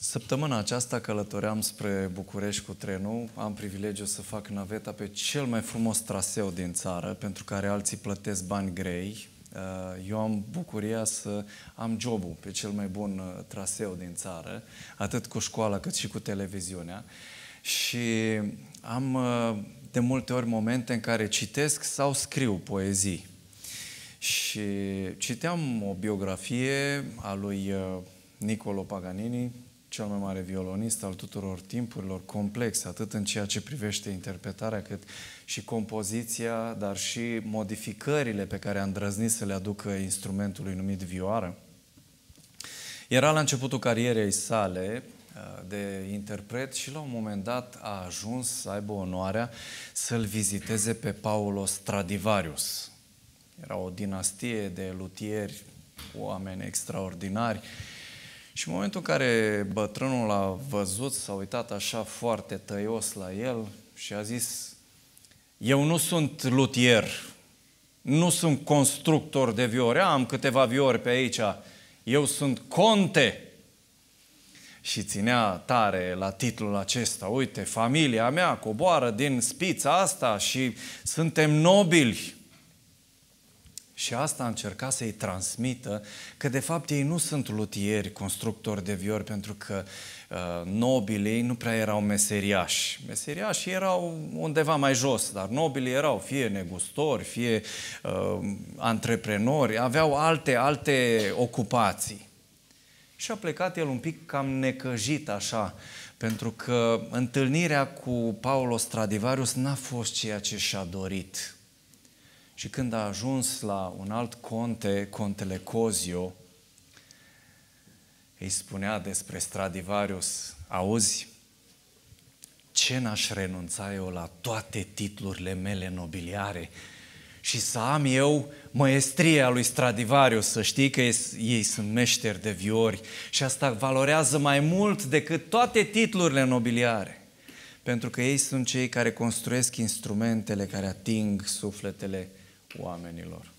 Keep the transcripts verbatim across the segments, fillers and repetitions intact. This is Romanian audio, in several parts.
Săptămâna aceasta călătoream spre București cu trenul. Am privilegiul să fac naveta pe cel mai frumos traseu din țară, pentru care alții plătesc bani grei. Eu am bucuria să am jobul pe cel mai bun traseu din țară, atât cu școala cât și cu televiziunea. Și am de multe ori momente în care citesc sau scriu poezii. Și citeam o biografie a lui Niccolò Paganini, cel mai mare violonist al tuturor timpurilor, complex, atât în ceea ce privește interpretarea, cât și compoziția, dar și modificările pe care a îndrăznit să le aducă instrumentului numit vioară. Era la începutul carierei sale de interpret și la un moment dat a ajuns să aibă onoarea să-l viziteze pe Paolo Stradivarius. Era o dinastie de lutieri, oameni extraordinari. Și în momentul în care bătrânul l-a văzut, s-a uitat așa foarte tăios la el și a zis: eu nu sunt lutier, nu sunt constructor de viori, am câteva viori pe aici, eu sunt conte. Și ținea tare la titlul acesta: uite, familia mea coboară din spița asta și suntem nobili. Și asta a încercat să-i transmită că de fapt ei nu sunt lutieri, constructori de viori, pentru că uh, nobilii nu prea erau meseriași. Meseriașii erau undeva mai jos, dar nobilii erau fie negustori, fie uh, antreprenori, aveau alte, alte ocupații. Și a plecat el un pic cam necăjit așa, pentru că întâlnirea cu Paolo Stradivarius n-a fost ceea ce și-a dorit. Și când a ajuns la un alt conte, contele Cozio, îi spunea despre Stradivarius: auzi, ce n-aș renunța eu la toate titlurile mele nobiliare și să am eu măestria lui Stradivarius, să știi că ei sunt meșteri de viori și asta valorează mai mult decât toate titlurile nobiliare, pentru că ei sunt cei care construiesc instrumentele care ating sufletele oamenilor.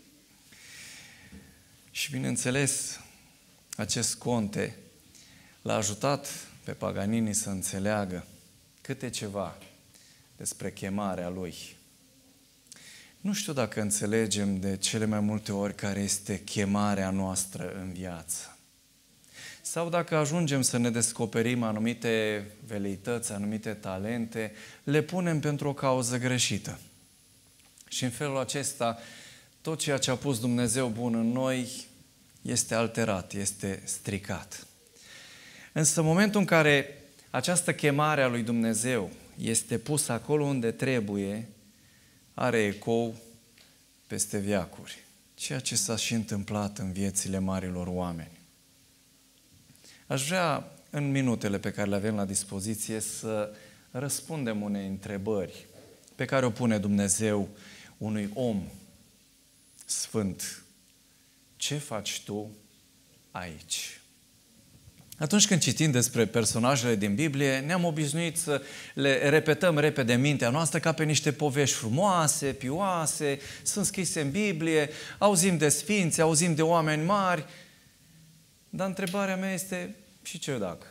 Și bineînțeles, acest conte l-a ajutat pe Paganini să înțeleagă câte ceva despre chemarea lui. Nu știu dacă înțelegem de cele mai multe ori care este chemarea noastră în viață. Sau dacă ajungem să ne descoperim anumite veleități, anumite talente, le punem pentru o cauză greșită. Și în felul acesta, tot ceea ce a pus Dumnezeu bun în noi este alterat, este stricat. Însă în momentul în care această chemare a lui Dumnezeu este pusă acolo unde trebuie, are ecou peste veacuri. Ceea ce s-a și întâmplat în viețile marilor oameni. Aș vrea, în minutele pe care le avem la dispoziție, să răspundem unei întrebări pe care o pune Dumnezeu unui om sfânt: ce faci tu aici? Atunci când citim despre personajele din Biblie, ne-am obișnuit să le repetăm repede în mintea noastră ca pe niște povești frumoase, pioase, sunt scrise în Biblie, auzim de sfinți, auzim de oameni mari, dar întrebarea mea este: și ce dacă?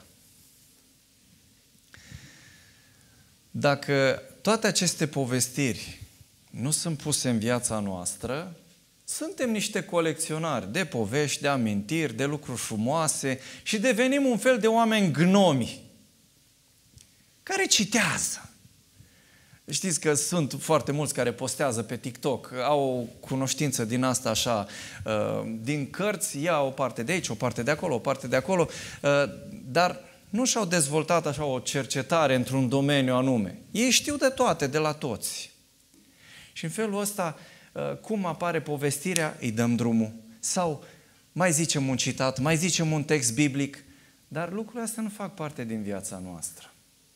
Dacă toate aceste povestiri nu sunt puse în viața noastră, suntem niște colecționari de povești, de amintiri, de lucruri frumoase și devenim un fel de oameni gnomi care citează. Știți că sunt foarte mulți care postează pe TikTok, au o cunoștință din asta așa, din cărți, ia o parte de aici, o parte de acolo, o parte de acolo, dar nu și-au dezvoltat așa o cercetare într-un domeniu anume. Ei știu de toate, de la toți. Și în felul ăsta, cum apare povestirea, îi dăm drumul. Sau mai zicem un citat, mai zicem un text biblic, dar lucrurile astea nu fac parte din viața noastră.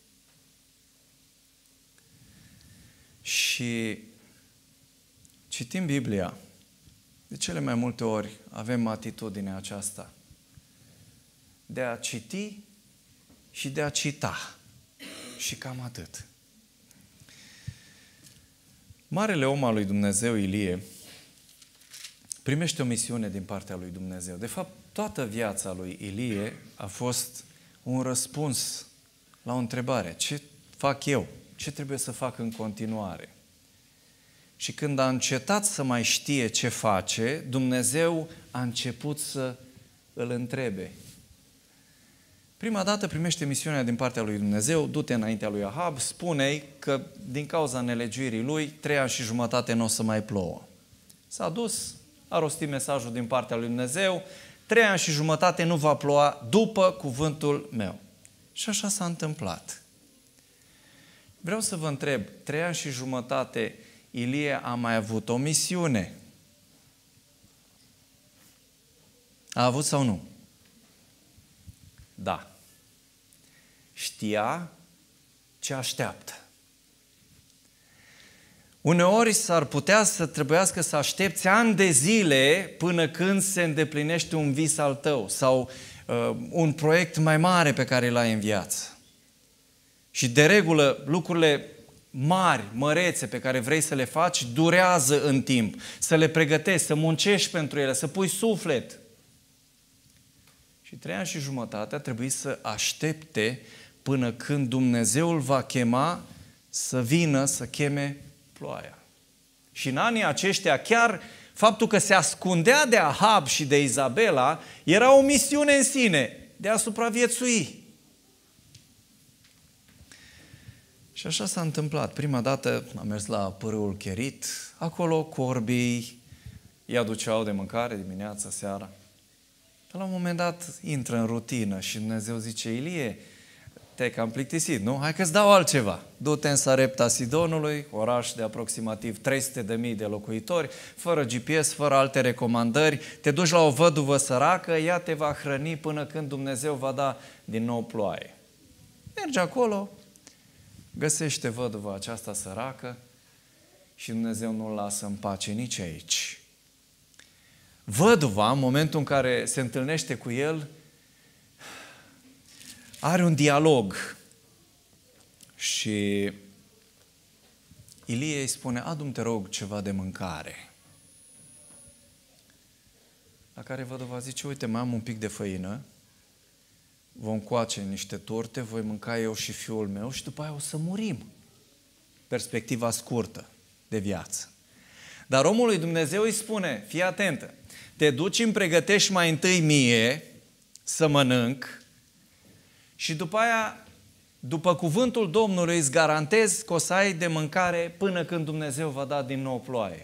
Și citim Biblia. De cele mai multe ori avem atitudinea aceasta de a citi și de a cita. Și cam atât. Marele om al lui Dumnezeu, Ilie, primește o misiune din partea lui Dumnezeu. De fapt, toată viața lui Ilie a fost un răspuns la o întrebare. Ce fac eu? Ce trebuie să fac în continuare? Și când a încetat să mai știe ce face, Dumnezeu a început să îl întrebe. Prima dată primește misiunea din partea lui Dumnezeu, du-te înaintea lui Ahab, spune-i că din cauza nelegiuirii lui, trei ani și jumătate nu o să mai plouă. S-a dus, a rostit mesajul din partea lui Dumnezeu, trei ani și jumătate nu va ploua după cuvântul meu. Și așa s-a întâmplat. Vreau să vă întreb, trei ani și jumătate Ilie a mai avut o misiune. A avut sau nu? Da. Știa ce așteaptă. Uneori s-ar putea să trebuiască să aștepți ani de zile până când se îndeplinește un vis al tău sau uh, un proiect mai mare pe care îl ai în viață. Și de regulă lucrurile mari, mărețe pe care vrei să le faci durează în timp. Să le pregătești, să muncești pentru ele, să pui suflet. Și trei ani și jumătate a trebuit să aștepte până când Dumnezeu îl va chema să vină să cheme ploaia. Și în anii aceștia chiar faptul că se ascundea de Ahab și de Izabela era o misiune în sine de a supraviețui. Și așa s-a întâmplat. Prima dată am mers la pârâul Cherit, acolo corbii îi aduceau de mâncare dimineața, seara. Dar la un moment dat intră în rutină și Dumnezeu zice, Ilie, te-ai cam plictisit, nu? Hai că-ți dau altceva. Du-te în Sarepta Sidonului, oraș de aproximativ trei sute de mii de locuitori, fără G P S, fără alte recomandări, te duci la o văduvă săracă, ea te va hrăni până când Dumnezeu va da din nou ploaie. Mergi acolo, găsește văduva aceasta săracă și Dumnezeu nu-l lasă în pace nici aici. Văduva, în momentul în care se întâlnește cu el, are un dialog și Ilie îi spune, adu-mi, te rog, ceva de mâncare. La care văduva zice, uite, mai am un pic de făină, vom coace niște torte, voi mânca eu și fiul meu și după aia o să murim. Perspectiva scurtă de viață. Dar omul lui Dumnezeu îi spune, fii atentă, te duci, îmi pregătești mai întâi mie să mănânc și după aia, după cuvântul Domnului, îți garantez că o să ai de mâncare până când Dumnezeu va da din nou ploaie.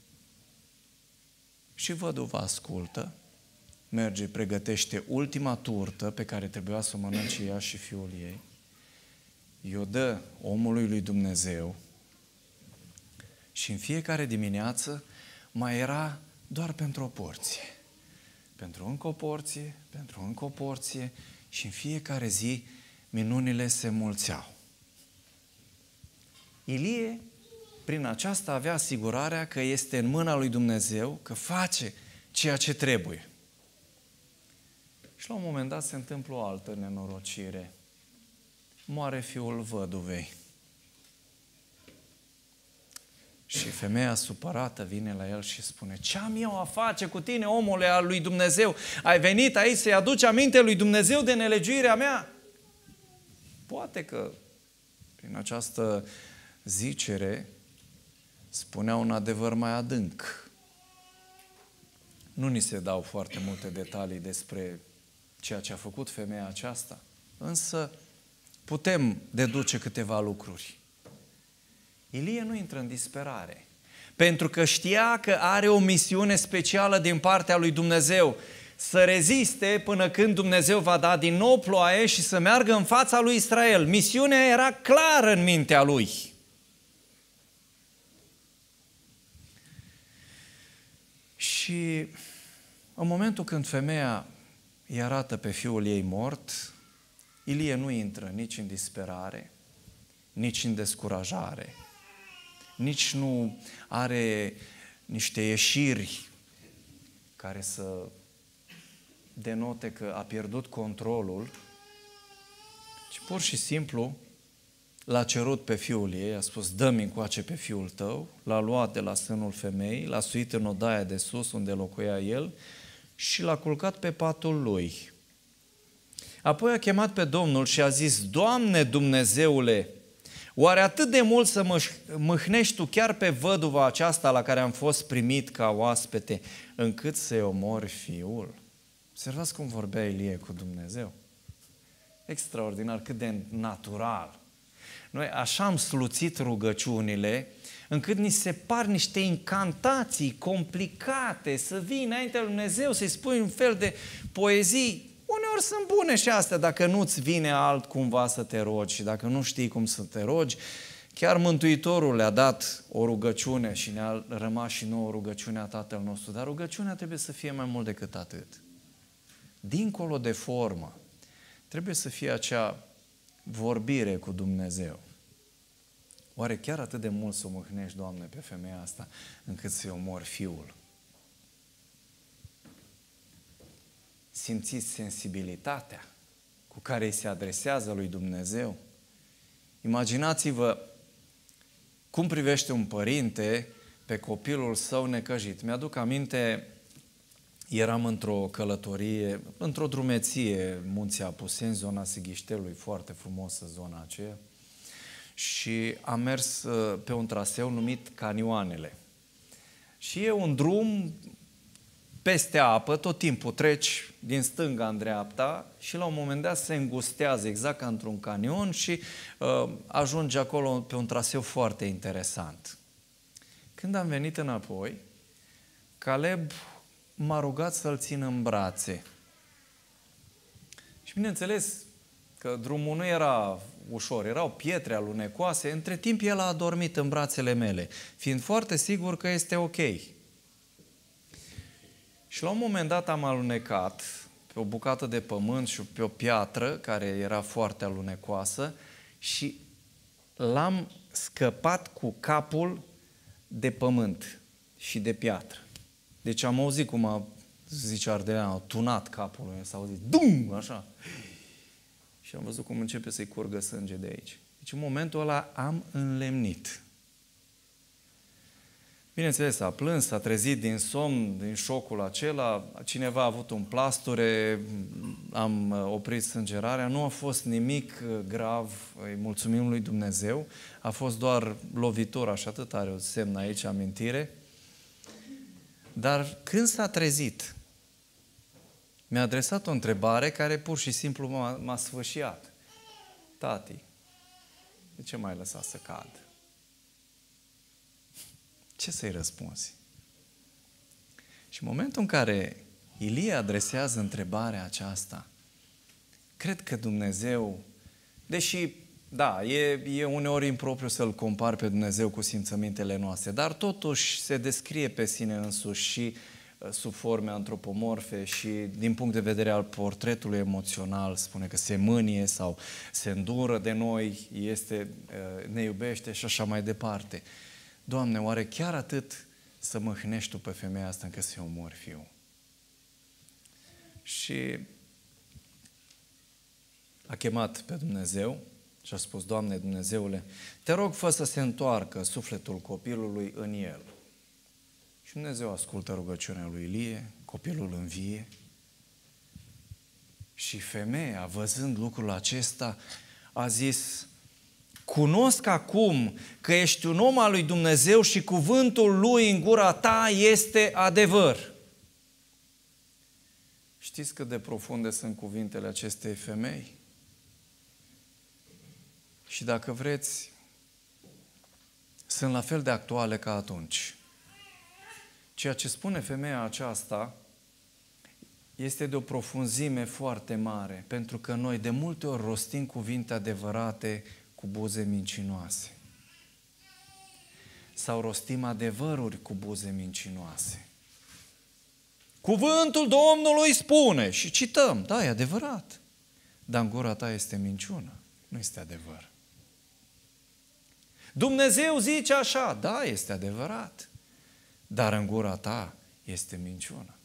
Și văduva ascultă, merge, pregătește ultima turtă pe care trebuia să o mănânce ea și fiul ei, i-o dă omului lui Dumnezeu și în fiecare dimineață mai era doar pentru o porție. Pentru încă o porție, pentru încă o porție și în fiecare zi minunile se mulțeau. Ilie, prin aceasta, avea asigurarea că este în mâna lui Dumnezeu, că face ceea ce trebuie. Și la un moment dat se întâmplă o altă nenorocire. Moare fiul văduvei. Și femeia supărată vine la el și spune, ce am eu a face cu tine, omule al lui Dumnezeu? Ai venit aici să-i aduci aminte lui Dumnezeu de nelegiuirea mea? Poate că prin această zicere spunea un adevăr mai adânc. Nu ni se dau foarte multe detalii despre ceea ce a făcut femeia aceasta, însă putem deduce câteva lucruri. Ilie nu intră în disperare, pentru că știa că are o misiune specială din partea lui Dumnezeu, să reziste până când Dumnezeu va da din nou ploaie și să meargă în fața lui Israel. Misiunea era clară în mintea lui. Și în momentul când femeia îi arată pe fiul ei mort, Ilie nu intră nici în disperare, nici în descurajare, nici nu are niște ieșiri care să denote că a pierdut controlul, ci pur și simplu l-a cerut pe fiul ei, a spus, dă-mi încoace pe fiul tău, l-a luat de la sânul femeii, l-a suit în odaia de sus unde locuia el și l-a culcat pe patul lui. Apoi a chemat pe Domnul și a zis: Doamne Dumnezeule, oare atât de mult să mă mâhnești tu chiar pe văduva aceasta la care am fost primit ca oaspete, încât să-i omori fiul? Observați cum vorbea Ilie cu Dumnezeu. Extraordinar, cât de natural. Noi așa am sluțit rugăciunile, încât ni se par niște incantații complicate, să vii înaintea lui Dumnezeu, să-i spui un fel de poezii. Uneori sunt bune și astea, dacă nu-ți vine altcumva să te rogi și dacă nu știi cum să te rogi. Chiar Mântuitorul le-a dat o rugăciune și ne-a rămas și nouă rugăciunea Tatăl nostru, dar rugăciunea trebuie să fie mai mult decât atât. Dincolo de formă, trebuie să fie acea vorbire cu Dumnezeu. Oare chiar atât de mult să o mâhnești, Doamne, pe femeia asta, încât să-i omori fiul? Simțiți sensibilitatea cu care îi se adresează lui Dumnezeu? Imaginați-vă cum privește un părinte pe copilul său necăjit. Mi-aduc aminte, eram într-o călătorie, într-o drumeție, Munții Apuseni, zona Sighiștelului, foarte frumosă zona aceea, și am mers pe un traseu numit Canioanele. Și e un drum peste apă, tot timpul treci din stânga în dreapta și la un moment dat se îngustează exact ca într-un canion și uh, ajunge acolo pe un traseu foarte interesant. Când am venit înapoi, Caleb m-a rugat să-l țin în brațe. Și bineînțeles că drumul nu era ușor, erau pietre alunecoase, între timp el a adormit în brațele mele, fiind foarte sigur că este ok. Și la un moment dat am alunecat pe o bucată de pământ și pe o piatră care era foarte alunecoasă și l-am scăpat cu capul de pământ și de piatră. Deci am auzit cum a, zice ardelean, a tunat capul lui, s-a auzit, dum, așa. Și am văzut cum începe să-i curgă sânge de aici. Deci în momentul ăla am înlemnit. Bineînțeles, a plâns, s-a trezit din somn, din șocul acela, cineva a avut un plasture, am oprit sângerarea, nu a fost nimic grav, îi mulțumim lui Dumnezeu, a fost doar lovitura și atât, are o semn aici, amintire. Dar când s-a trezit, mi-a adresat o întrebare care pur și simplu m-a, m-a sfâșiat. Tati, de ce m-ai lăsat să cad? Ce să-i răspunzi? Și în momentul în care Ilie adresează întrebarea aceasta, cred că Dumnezeu, deși, da, e, e uneori impropriu să-L compar pe Dumnezeu cu simțămintele noastre, dar totuși se descrie pe sine însuși și sub forme antropomorfe și din punct de vedere al portretului emoțional, spune că se mânie sau se îndură de noi, este, ne iubește și așa mai departe. Doamne, oare chiar atât să mâhnești Tu pe femeia asta încât să-i omori fiul? Și a chemat pe Dumnezeu și a spus: Doamne Dumnezeule, Te rog, fă să se întoarcă sufletul copilului în el. Și Dumnezeu ascultă rugăciunea lui Ilie, copilul învie. Și femeia, văzând lucrul acesta, a zis: cunosc acum că ești un om al lui Dumnezeu și cuvântul lui în gura ta este adevăr. Știți cât de profunde sunt cuvintele acestei femei? Și dacă vreți, sunt la fel de actuale ca atunci. Ceea ce spune femeia aceasta este de o profunzime foarte mare, pentru că noi de multe ori rostim cuvinte adevărate cu buze mincinoase. Sau rostim adevăruri cu buze mincinoase. Cuvântul Domnului spune și cităm, da, e adevărat, dar în gura ta este minciună, nu este adevăr. Dumnezeu zice așa, da, este adevărat, dar în gura ta este minciună.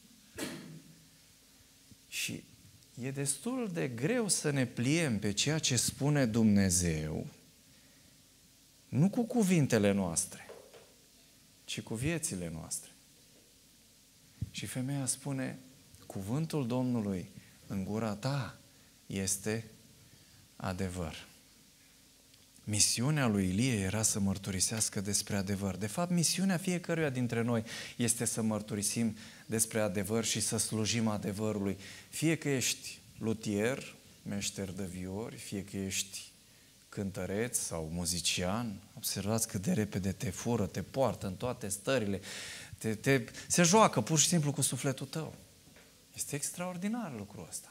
Și e destul de greu să ne pliem pe ceea ce spune Dumnezeu, nu cu cuvintele noastre, ci cu viețile noastre. Și femeia spune, cuvântul Domnului în gura ta este adevăr. Misiunea lui Ilie era să mărturisească despre adevăr. De fapt, misiunea fiecăruia dintre noi este să mărturisim despre adevăr și să slujim adevărului. Fie că ești lutier, meșter de viori, fie că ești cântăreț sau muzician, observați cât de repede te fură, te poartă în toate stările, te, te, se joacă pur și simplu cu sufletul tău. Este extraordinar lucrul ăsta.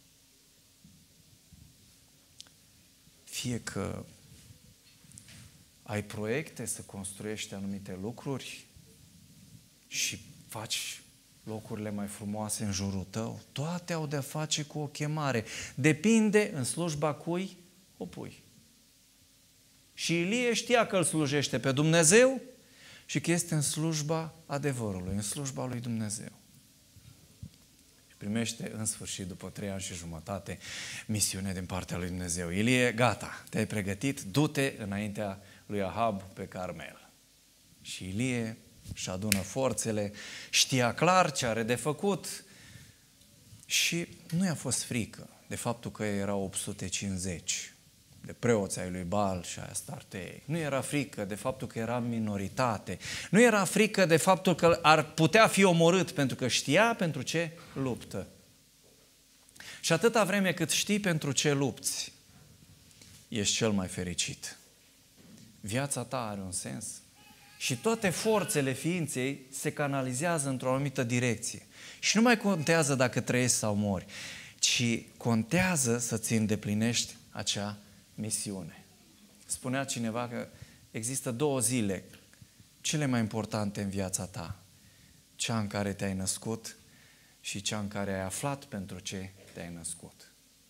Fie că ai proiecte să construiești anumite lucruri și faci locurile mai frumoase în jurul tău, toate au de-a face cu o chemare. Depinde în slujba cui o pui. Și Ilie știa că îl slujește pe Dumnezeu și că este în slujba adevărului, în slujba lui Dumnezeu. Și primește în sfârșit, după trei ani și jumătate, misiune din partea lui Dumnezeu. Ilie, gata, te-ai pregătit, du-te înaintea lui Ahab pe Carmel. Și Ilie își adună forțele, știa clar ce are de făcut și nu i-a fost frică de faptul că erau opt sute cincizeci de preoți ai lui Baal și ai Astartei. Nu era frică de faptul că era minoritate. Nu era frică de faptul că ar putea fi omorât, pentru că știa pentru ce luptă. Și atâta vreme cât știi pentru ce lupți, ești cel mai fericit. Viața ta are un sens. Și toate forțele ființei se canalizează într-o anumită direcție. Și nu mai contează dacă trăiești sau mori, ci contează să-ți îndeplinești acea misiune. Spunea cineva că există două zile cele mai importante în viața ta. Cea în care te-ai născut și cea în care ai aflat pentru ce te-ai născut.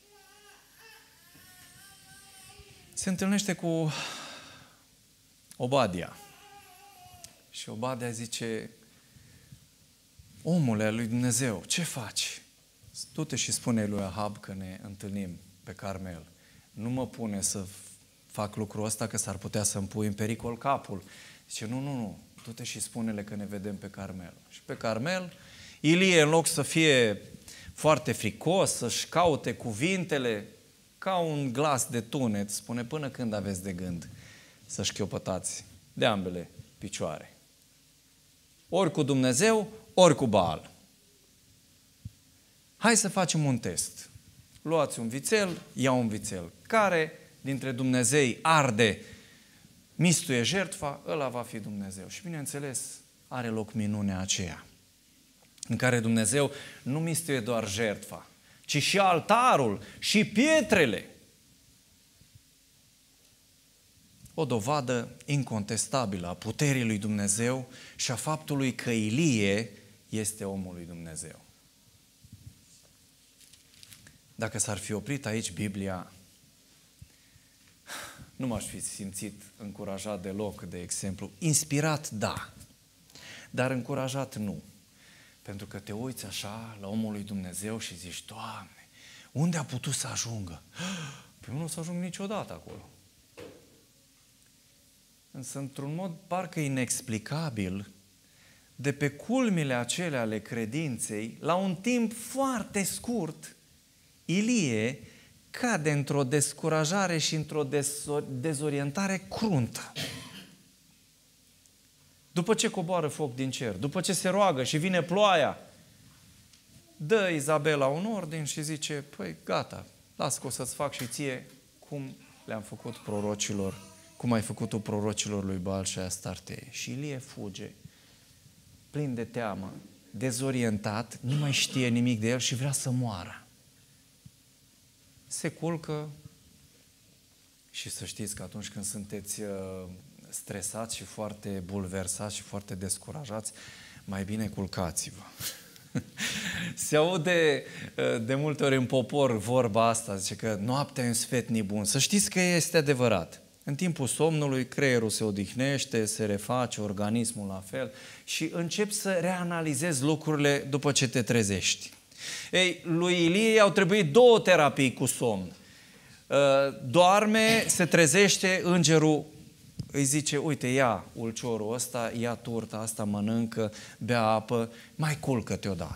Se întâlnește cu Obadia. Și Obadia zice: omule lui Dumnezeu, ce faci? Du-te și spune lui Ahab că ne întâlnim pe Carmel. Nu mă pune să fac lucrul ăsta, că s-ar putea să-mi pui în pericol capul. Zice: nu, nu, nu, du-te și spune-le că ne vedem pe Carmel. Și pe Carmel, Ilie, în loc să fie foarte fricos, să-și caute cuvintele, ca un glas de tunet, spune: până când aveți de gând să șchiopătați de ambele picioare? Ori cu Dumnezeu, ori cu Baal. Hai să facem un test. Luați un vițel, ia un vițel. Care dintre Dumnezei arde, mistuie jertfa, ăla va fi Dumnezeu. Și bineînțeles, are loc minunea aceea, în care Dumnezeu nu mistuie doar jertfa, ci și altarul, și pietrele. O dovadă incontestabilă a puterii lui Dumnezeu și a faptului că Ilie este omul lui Dumnezeu. Dacă s-ar fi oprit aici Biblia, nu m-aș fi simțit încurajat deloc, de exemplu. Inspirat, da, dar încurajat, nu. Pentru că te uiți așa la omul lui Dumnezeu și zici: Doamne, unde a putut să ajungă? Păi nu o să ajung niciodată acolo. Însă, într-un mod parcă inexplicabil, de pe culmile acelea ale credinței, la un timp foarte scurt, Ilie cade într-o descurajare și într-o dezorientare cruntă. După ce coboară foc din cer, după ce se roagă și vine ploaia, dă Izabela un ordin și zice: păi gata, las că o să-ți fac și ție cum le-am făcut prorocilor, cum ai făcut-o prorocilor lui Baal și Astartei. Și Ilie fuge, plin de teamă, dezorientat, nu mai știe nimic de el și vrea să moară. Se culcă și să știți că atunci când sunteți stresați și foarte bulversați și foarte descurajați, mai bine culcați-vă. Se aude de multe ori în popor vorba asta, zice că noaptea e un sfetnic bun. Să știți că este adevărat. În timpul somnului creierul se odihnește, se reface, organismul la fel și începi să reanalizezi lucrurile după ce te trezești. Ei, lui Ilie au trebuit două terapii cu somn. Doarme, se trezește, îngerul îi zice: uite, ia ulciorul ăsta, ia turta asta, mănâncă, bea apă, mai culcă-te odată.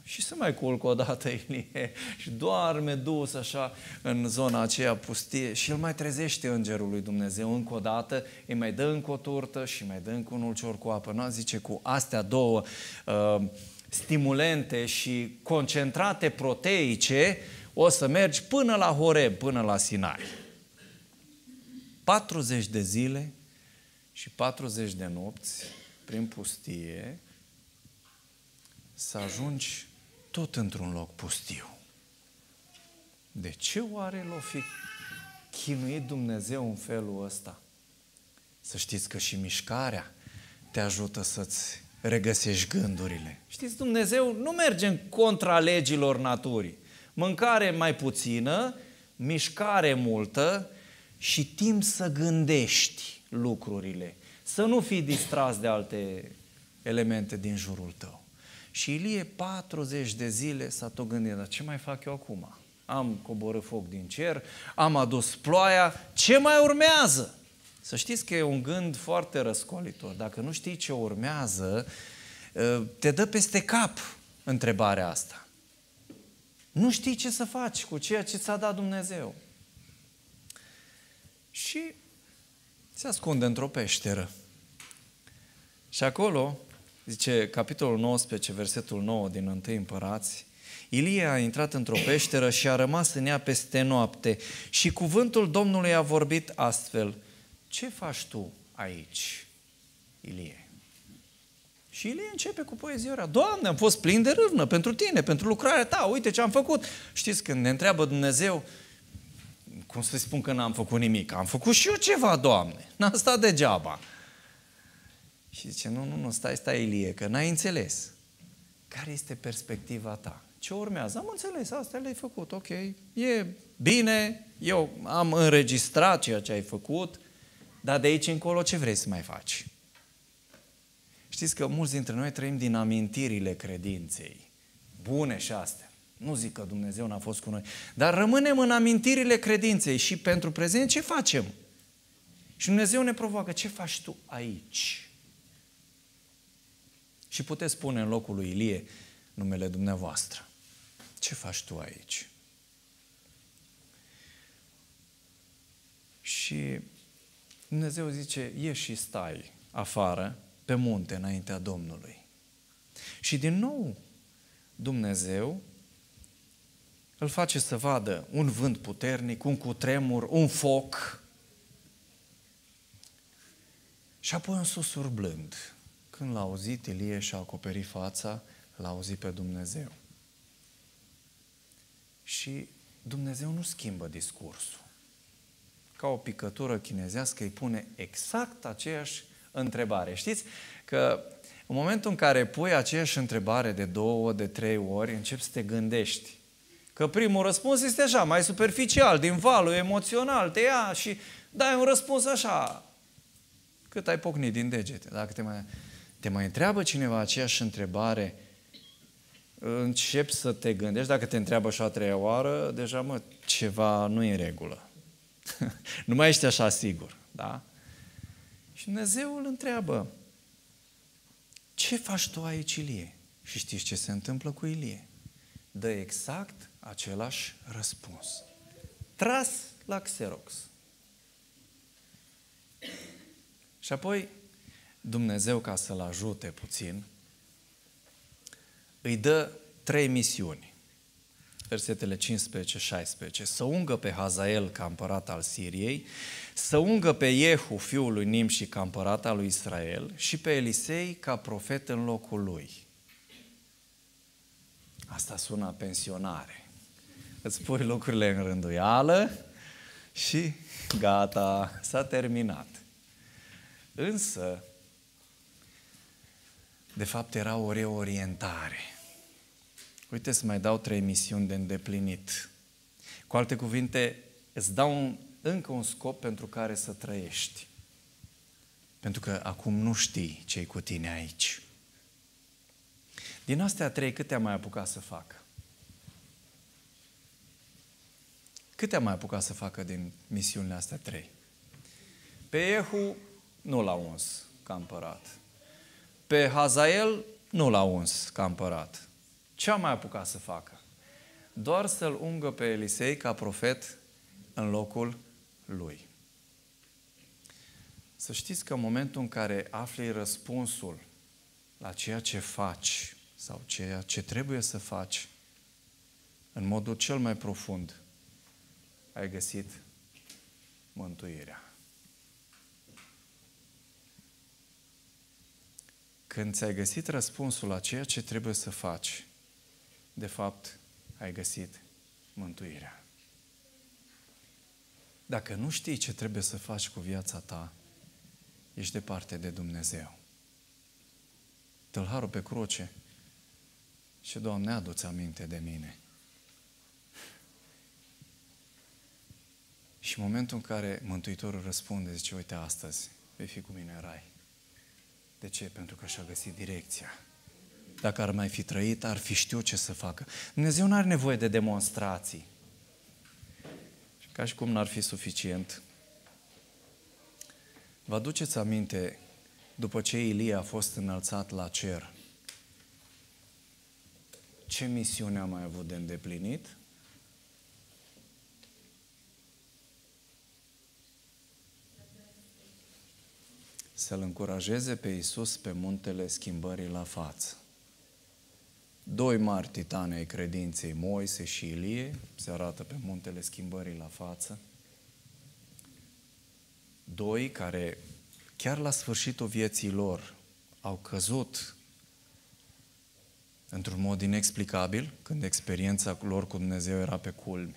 Și se mai culcă odată Ilie și doarme dus așa în zona aceea pustie și îl mai trezește îngerul lui Dumnezeu încă o dată, îi mai dă încă o turtă și mai dă încă un ulcior cu apă. Nu, zice, cu astea două uh, stimulente și concentrate proteice o să mergi până la Horeb, până la Sinai. patruzeci de zile și patruzeci de nopți prin pustie să ajungi tot într-un loc pustiu. De ce oare l-o fi chinuit Dumnezeu în felul ăsta? Să știți că și mișcarea te ajută să-ți regăsești gândurile. Știți, Dumnezeu nu merge în contra legilor naturii. Mâncare mai puțină, mișcare multă și timp să gândești lucrurile. Să nu fii distras de alte elemente din jurul tău. Și Ilie patruzeci de zile s-a tot gândit, dar ce mai fac eu acum? Am coborât foc din cer, am adus ploaia, ce mai urmează? Să știți că e un gând foarte răscolitor. Dacă nu știi ce urmează, te dă peste cap întrebarea asta. Nu știi ce să faci cu ceea ce ți-a dat Dumnezeu. Și se ascunde într-o peșteră. Și acolo, zice capitolul nouăsprezece, versetul nouă din întâi Împărați, Ilie a intrat într-o peșteră și a rămas în ea peste noapte și cuvântul Domnului a vorbit astfel: ce faci tu aici, Ilie? Și Ilie începe cu poezia ora: Doamne, am fost plin de râvnă pentru tine, pentru lucrarea ta, uite ce am făcut. Știți, când ne întreabă Dumnezeu, cum să spun că n-am făcut nimic? Am făcut și eu ceva, Doamne, n-am stat degeaba. Și zice, nu, nu, nu, stai, stai, Ilie, că n-ai înțeles. Care este perspectiva ta? Ce urmează? Am înțeles, astea le-ai făcut, ok, e bine, eu am înregistrat ceea ce ai făcut, dar de aici încolo ce vrei să mai faci? Știți că mulți dintre noi trăim din amintirile credinței, bune și astea. Nu zic că Dumnezeu n-a fost cu noi, dar rămânem în amintirile credinței și pentru prezent ce facem? Și Dumnezeu ne provoacă, ce faci tu aici? Și puteți spune în locul lui Ilie numele dumneavoastră. Ce faci tu aici? Și Dumnezeu zice, ieși și stai afară, pe munte, înaintea Domnului. Și din nou, Dumnezeu îl face să vadă un vânt puternic, un cutremur, un foc și apoi un susur blând. Când l-a auzit, Ilie și-a acoperit fața, l-a auzit pe Dumnezeu. Și Dumnezeu nu schimbă discursul. Ca o picătură chinezească îi pune exact aceeași întrebare. Știți că în momentul în care pui aceeași întrebare de două, de trei ori, începi să te gândești. Că primul răspuns este așa, mai superficial, din valul emoțional, te ia și dai un răspuns așa, cât ai pocnit din degete. Dacă te mai, te mai întreabă cineva aceeași întrebare, începi să te gândești, dacă te întreabă și a treia oară, deja, mă, ceva nu e în regulă. Nu mai ești așa sigur, da? Și Dumnezeu îl întreabă, ce faci tu aici, Ilie? Și știți ce se întâmplă cu Ilie? Dă exact același răspuns. Tras la Xerox. Și apoi Dumnezeu, ca să-l ajute puțin, îi dă trei misiuni. Versetele cincisprezece șaisprezece. Să ungă pe Hazael ca împărat al Siriei, să ungă pe Iehu, fiul lui Nimși, ca împărat al lui Israel și pe Elisei ca profet în locul lui. Asta sună a pensionare. Îți pui lucrurile în rânduială și gata, s-a terminat. Însă, de fapt, era o reorientare. Uite, să mai dau trei misiuni de îndeplinit. Cu alte cuvinte, îți dau un, încă un scop pentru care să trăiești. Pentru că acum nu știi ce-i cu tine aici. Din astea trei, câte am mai apucat să facă? Câte am mai apucat să facă din misiunile astea trei? Pe Iehu nu l-a uns ca împărat. Pe Hazael nu l-a uns ca împărat. Ce a mai apucat să facă? Doar să-l ungă pe Elisei ca profet în locul lui. Să știți că în momentul în care afli răspunsul la ceea ce faci sau ceea ce trebuie să faci, în modul cel mai profund, ai găsit mântuirea. Când ți-ai găsit răspunsul la ceea ce trebuie să faci, de fapt, ai găsit mântuirea. Dacă nu știi ce trebuie să faci cu viața ta, ești departe de Dumnezeu. Tâlharul pe cruce și, Doamne, adu-ți aminte de mine. Și în momentul în care Mântuitorul răspunde, zice, uite, astăzi vei fi cu mine în rai. De ce? Pentru că și-a găsit direcția. Dacă ar mai fi trăit, ar fi știut ce să facă. Dumnezeu nu are nevoie de demonstrații. Și ca și cum n-ar fi suficient. Vă aduceți aminte, după ce Ilie a fost înălțat la cer, ce misiune a mai avut de îndeplinit? Să-L încurajeze pe Iisus pe muntele schimbării la față. Doi mari titani ai credinței, Moise și Ilie, se arată pe muntele schimbării la față. Doi care, chiar la sfârșitul vieții lor, au căzut într-un mod inexplicabil, când experiența lor cu Dumnezeu era pe culmi.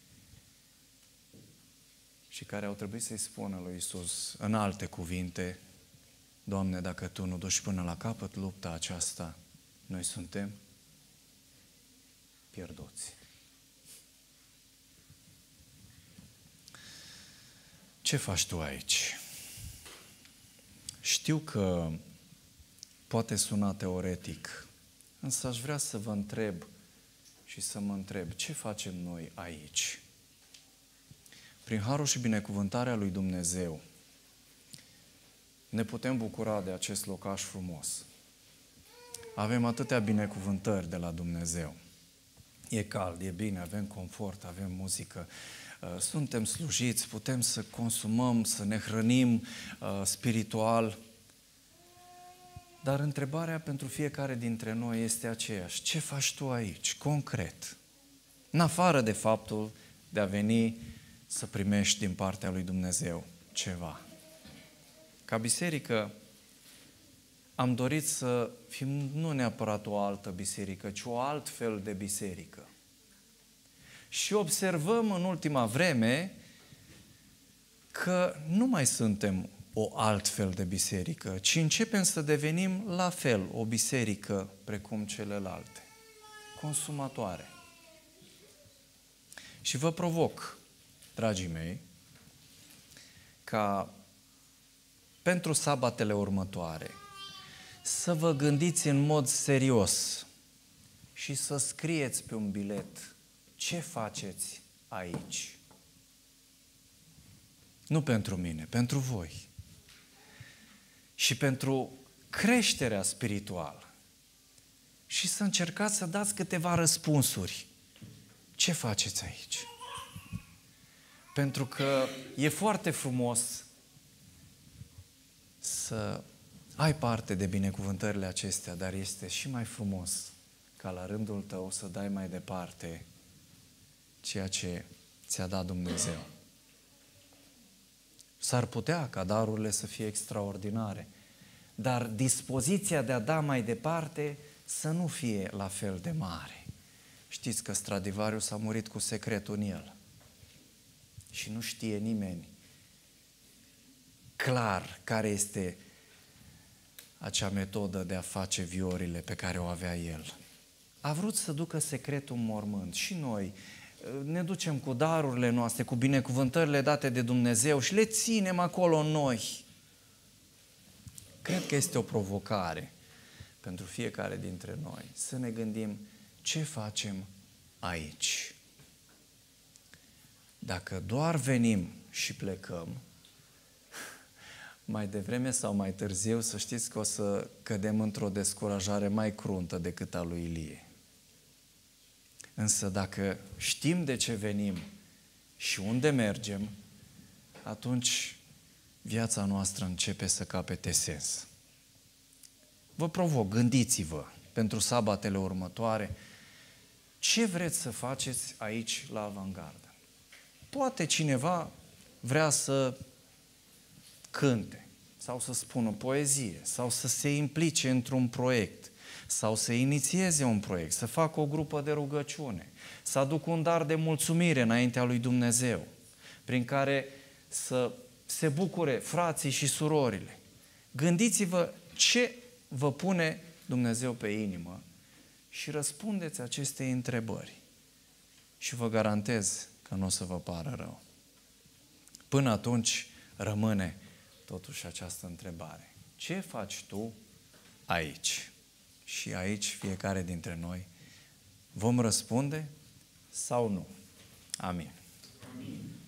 Și care au trebuit să-i spună lui Iisus, în alte cuvinte, Doamne, dacă Tu nu duci până la capăt lupta aceasta, noi suntem pierduți. Ce faci tu aici? Știu că poate suna teoretic, însă aș vrea să vă întreb și să mă întreb, ce facem noi aici? Prin harul și binecuvântarea lui Dumnezeu, ne putem bucura de acest locaș frumos. Avem atâtea binecuvântări de la Dumnezeu. E cald, e bine, avem confort, avem muzică, suntem slujiți, putem să consumăm, să ne hrănim spiritual. Dar întrebarea pentru fiecare dintre noi este aceeași. Ce faci tu aici, concret? În afară de faptul de a veni să primești din partea lui Dumnezeu ceva. Ca biserică am dorit să fim nu neapărat o altă biserică, ci o altfel de biserică. Și observăm în ultima vreme că nu mai suntem o altfel de biserică, ci începem să devenim la fel o biserică precum celelalte, consumatoare. Și vă provoc, dragii mei, ca pentru sabatele următoare să vă gândiți în mod serios și să scrieți pe un bilet ce faceți aici. Nu pentru mine, pentru voi. Și pentru creșterea spirituală. Și să încercați să dați câteva răspunsuri. Ce faceți aici? Pentru că e foarte frumos să ai parte de binecuvântările acestea, dar este și mai frumos ca la rândul tău să dai mai departe ceea ce ți-a dat Dumnezeu. S-ar putea ca darurile să fie extraordinare, dar dispoziția de a da mai departe să nu fie la fel de mare. Știți că Stradivarius a murit cu secretul în el și nu știe nimeni clar care este acea metodă de a face viorile pe care o avea el. A vrut să ducă secretul în mormânt și noi ne ducem cu darurile noastre, cu binecuvântările date de Dumnezeu și le ținem acolo în noi. Cred că este o provocare pentru fiecare dintre noi să ne gândim ce facem aici. Dacă doar venim și plecăm, mai devreme sau mai târziu, să știți că o să cădem într-o descurajare mai cruntă decât a lui Ilie. Însă dacă știm de ce venim și unde mergem, atunci viața noastră începe să capete sens. Vă provoc, gândiți-vă pentru sabatele următoare, ce vreți să faceți aici la Avantgardă? Poate cineva vrea să cânte, sau să spună poezie, sau să se implice într-un proiect, sau să inițieze un proiect, să facă o grupă de rugăciune, să aducă un dar de mulțumire înaintea lui Dumnezeu, prin care să se bucure frații și surorile. Gândiți-vă ce vă pune Dumnezeu pe inimă și răspundeți acestei întrebări. Și vă garantez că nu o să vă pară rău. Până atunci rămâne totuși această întrebare. Ce faci tu aici? Și aici fiecare dintre noi vom răspunde sau nu? Amin. Amin.